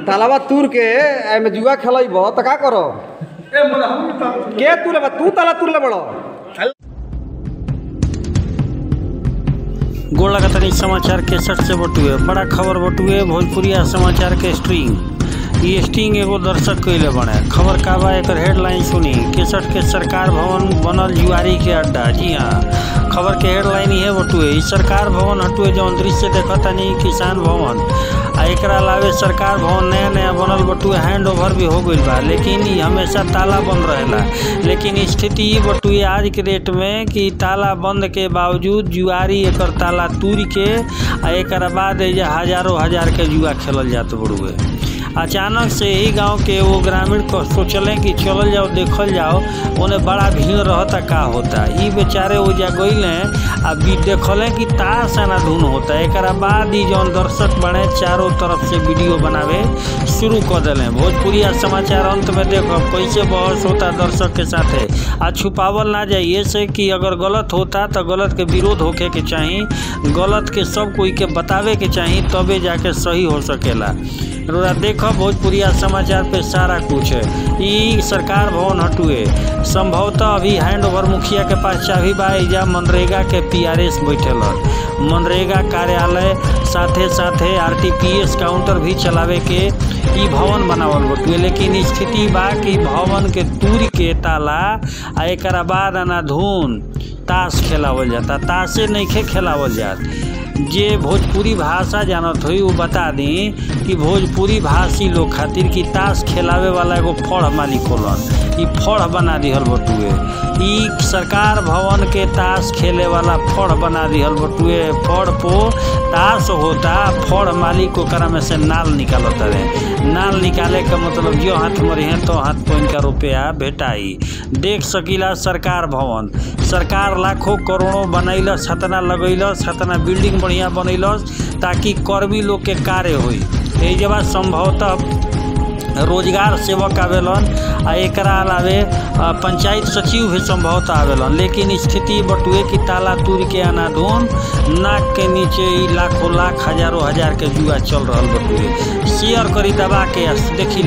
तालाबा तूर के एमे जुआ खेलब तो का करो के तूले तू ताला तूरले बड़ो गोड़ लगातार समाचार के सट से बटुए बड़ा खबर बटुए भोजपुरिया समाचार के स्ट्रिंग एगो दर्शक कैले बने खबर का बा एक हेडलाइन सुनी केसठ के सरकार भवन बनल जुआरी के अड्डा। जी हाँ, खबर के हेडलाइन ये बटुए ई सरकार भवन हटुए जौन दृश्य देखतानी किसान भवन आ एकरा अलावे सरकार भवन नया नया बनल बटुए हैंड ओवर भी हो गई बा, लेकिन ये हमेशा ताला बंद रहेला। लेकिन स्थिति ये बटुए आज के डेट में कि ताला बंद के बावजूद जुआरी एकर ताला तूर के आ एकरा बाद हजारों हजार के जुआ खेलल जात बड़ुए। अचानक से ही गांव के वो ग्रामीण को सोचले कि चलल जाओ देखल जाओ, उन्हें बड़ा भीड़ रहता का होता। ये बेचारे वो जा गईले आ देखले कि ताश ना धुन होता। एक बाद ही जौन दर्शक बने चारों तरफ से वीडियो बनावे शुरू कर दिले। भोजपुरिया समाचार अंत में देखो कैसे बहस होता दर्शक के साथे आ छुपावल ना जाए ये से कि अगर गलत होता तो गलत के विरोध होके के चाहिए, गलत के सब कोई के बतावे के चाहिए, तबे जाके सही हो सकेला। रोरा देखो भोजपुरिया समाचार पे सारा कुछ है। ई सरकार भवन हटुए संभवतः अभी हैंड ओवर मुखिया के पास चाबी बा। एजा मनरेगा के PRS बैठल मनरेगा कार्यालय साथे साथे RTPS काउंटर भी चलावे के ई भवन बनावल बटुए। लेकिन स्थिति बा कि भवन के तूर के ताला आ एकरा बाद ना धुन ताश खेलावल जाता, ताशे नहीं खेलावल जात। जे भोजपुरी भाषा जानत हुई वो बता दी कि भोजपुरी भाषी लोग खातिर कि ताश खेलावे वाला एगो फड़ मालिक होलन, ई फड़ बना दिहल बटुए। ई सरकार भवन के ताश खेले वाला फड़ बना दिहल बटुए। फड़ पो ताश होता, फड़ मालिक ओकरा में से नाल निकालत रहे। नाल निकाले का मतलब जो हाथ मरी है तो हाथ पॉइंट का रुपया भेटाई। देख सकीला सरकार भवन सरकार लाखों करोड़ों बनैलस, छतना लगैलस, छतना बिल्डिंग बढ़िया बनैलस ताकि कर्मी लोग के कार्य हुई। ए जब संभवतः रोजगार सेवक आवेलन आ एकरा अलावे पंचायत सचिव भी संभवतः आवेलन। लेकिन स्थिति बटुए कि ताला तूर के अनाधून नाक के नीचे लाखों लाख हजारों हजार के जुआ चल रहा बटुए। शेयर करी दबा के देखी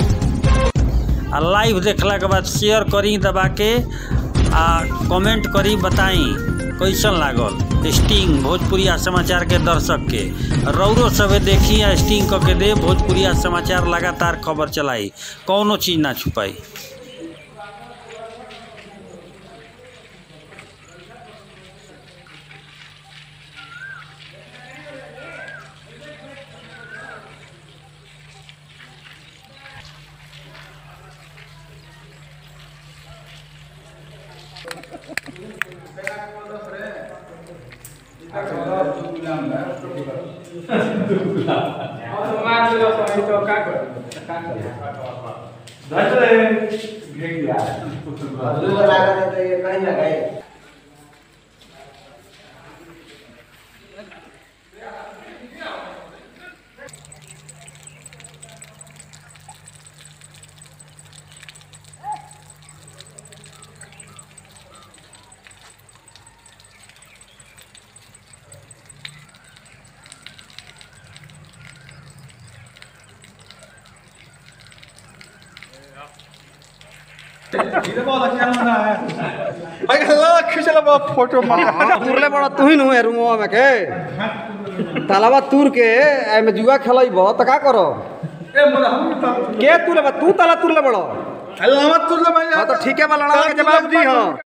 लाइव देखला के बाद शेयर करी दबा के आ कमेंट करी बताई कैसन लागल स्टिंग भोजपुरिया समाचार के दर्शक के। रौरो सबे देखी या स्टिंग करके दे। भोजपुरिया समाचार लगातार खबर चलाई, कौनो चीज ना छुपाई। फोटो तूरले बड़ा तू ही नु रूमवा में के तालाबा तूर के एमे जुआ खेलब तो का करो के तूले तू ताला तूरले बड़ो तो ठीक है बा लड़ा के जवाब दी।